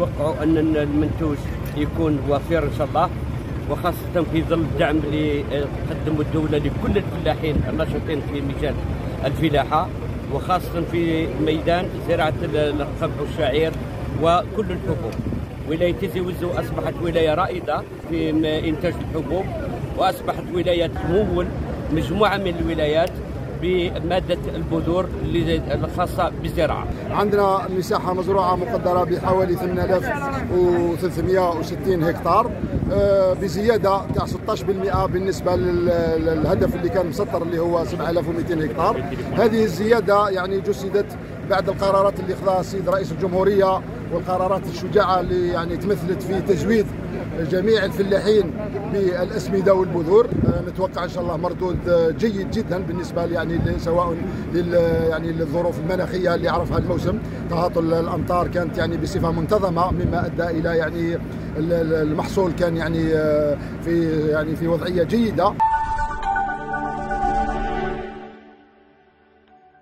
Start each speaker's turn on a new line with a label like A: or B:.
A: نتوقع أن المنتوج يكون وفير إن شاء الله، وخاصة في ظل الدعم اللي تقدمه الدولة لكل الفلاحين الناشطين في مجال الفلاحة، وخاصة في ميدان زراعة القمح والشعير وكل الحبوب. ولاية تيزي وزو أصبحت ولاية رائدة في إنتاج الحبوب، وأصبحت ولاية تمول مجموعة من الولايات بمادة البذور الخاصة بالزراعة.
B: عندنا مساحة مزروعة مقدرة بحوالي 8360 هكتار، بزيادة تاع 16% بالنسبة للهدف اللي كان مسطر اللي هو 7200 هكتار. هذه الزيادة يعني جسدت بعد القرارات اللي خذاها السيد رئيس الجمهورية، والقرارات الشجاعة اللي يعني تمثلت في تزويد جميع الفلاحين بالأسمدة والبذور. نتوقع إن شاء الله مردود جيد جدا بالنسبة يعني سواء يعني للظروف المناخية اللي عرفها الموسم. تهاطل الأمطار كانت يعني بصفة منتظمة، مما أدى إلى يعني المحصول كان يعني في وضعية جيدة.